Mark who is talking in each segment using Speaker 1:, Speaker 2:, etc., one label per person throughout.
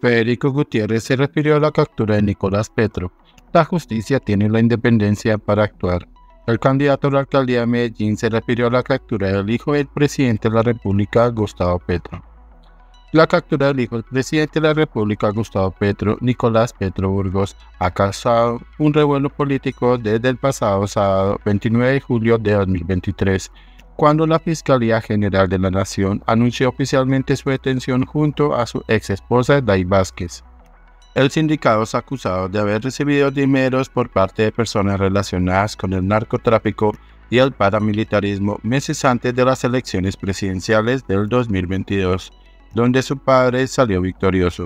Speaker 1: Federico Gutiérrez se refirió a la captura de Nicolás Petro. La justicia tiene la independencia para actuar. El candidato a la alcaldía de Medellín se refirió a la captura del hijo del presidente de la República, Gustavo Petro. La captura del hijo del presidente de la República, Gustavo Petro, Nicolás Petro Burgos, ha causado un revuelo político desde el pasado sábado 29 de julio de 2023, cuando la Fiscalía General de la Nación anunció oficialmente su detención junto a su ex esposa Day Vázquez. El sindicato es acusado de haber recibido dineros por parte de personas relacionadas con el narcotráfico y el paramilitarismo meses antes de las elecciones presidenciales del 2022, donde su padre salió victorioso.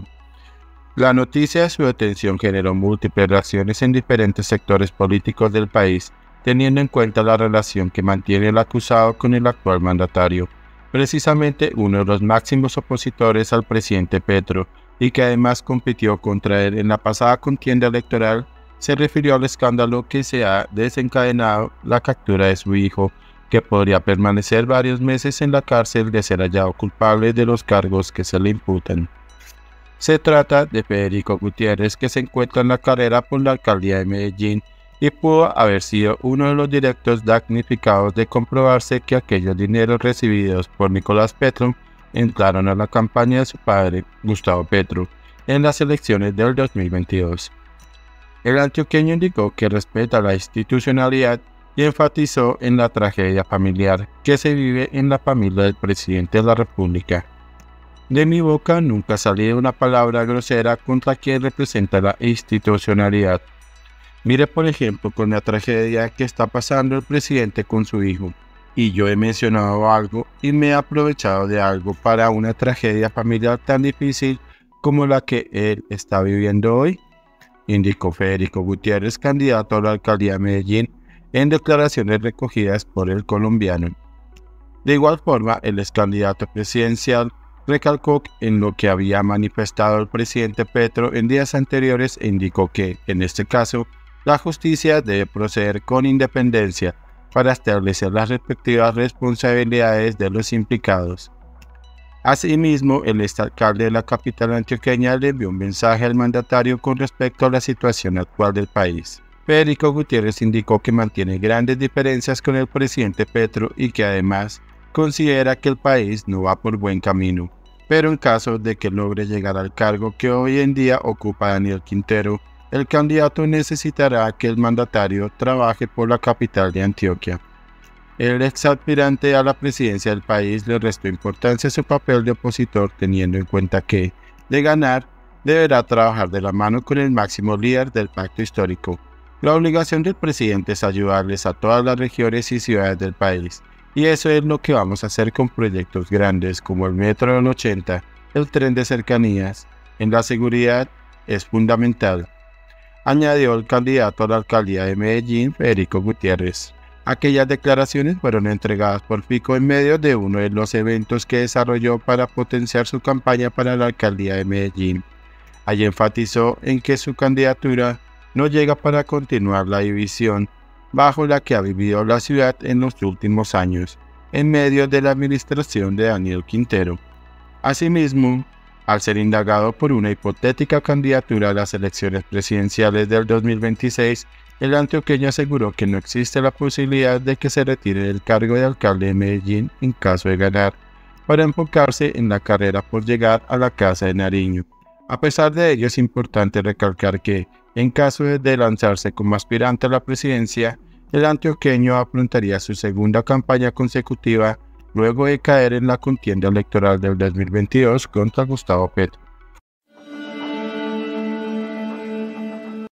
Speaker 1: La noticia de su detención generó múltiples reacciones en diferentes sectores políticos del país, teniendo en cuenta la relación que mantiene el acusado con el actual mandatario, precisamente uno de los máximos opositores al presidente Petro, y que además compitió contra él en la pasada contienda electoral. Se refirió al escándalo que se ha desencadenado la captura de su hijo, que podría permanecer varios meses en la cárcel de ser hallado culpable de los cargos que se le imputan. Se trata de Federico Gutiérrez, que se encuentra en la carrera por la alcaldía de Medellín y pudo haber sido uno de los directos damnificados de comprobarse que aquellos dineros recibidos por Nicolás Petro entraron a la campaña de su padre, Gustavo Petro, en las elecciones del 2022. El antioqueño indicó que respeta la institucionalidad y enfatizó en la tragedia familiar que se vive en la familia del presidente de la República. De mi boca nunca ha salido una palabra grosera contra quien representa la institucionalidad. Mire, por ejemplo, con la tragedia que está pasando el presidente con su hijo. Y yo he mencionado algo y me he aprovechado de algo para una tragedia familiar tan difícil como la que él está viviendo hoy, indicó Federico Gutiérrez, candidato a la alcaldía de Medellín, en declaraciones recogidas por El Colombiano. De igual forma, el ex candidato presidencial recalcó en lo que había manifestado el presidente Petro en días anteriores e indicó que, en este caso, la justicia debe proceder con independencia para establecer las respectivas responsabilidades de los implicados. Asimismo, el exalcalde de la capital antioqueña le envió un mensaje al mandatario con respecto a la situación actual del país. Federico Gutiérrez indicó que mantiene grandes diferencias con el presidente Petro y que además considera que el país no va por buen camino, pero en caso de que logre llegar al cargo que hoy en día ocupa Daniel Quintero, el candidato necesitará que el mandatario trabaje por la capital de Antioquia. El ex aspirante a la presidencia del país le restó importancia a su papel de opositor, teniendo en cuenta que, de ganar, deberá trabajar de la mano con el máximo líder del pacto histórico. La obligación del presidente es ayudarles a todas las regiones y ciudades del país, y eso es lo que vamos a hacer con proyectos grandes como el Metro del 80, el tren de cercanías. En la seguridad es fundamental, añadió el candidato a la alcaldía de Medellín, Federico Gutiérrez. Aquellas declaraciones fueron entregadas por Fico en medio de uno de los eventos que desarrolló para potenciar su campaña para la alcaldía de Medellín. Allí enfatizó en que su candidatura no llega para continuar la división bajo la que ha vivido la ciudad en los últimos años, en medio de la administración de Daniel Quintero. Asimismo, al ser indagado por una hipotética candidatura a las elecciones presidenciales del 2026, el antioqueño aseguró que no existe la posibilidad de que se retire del cargo de alcalde de Medellín en caso de ganar, para enfocarse en la carrera por llegar a la Casa de Nariño. A pesar de ello, es importante recalcar que, en caso de lanzarse como aspirante a la presidencia, el antioqueño afrontaría su segunda campaña consecutiva luego de caer en la contienda electoral del 2022 contra Gustavo Petro.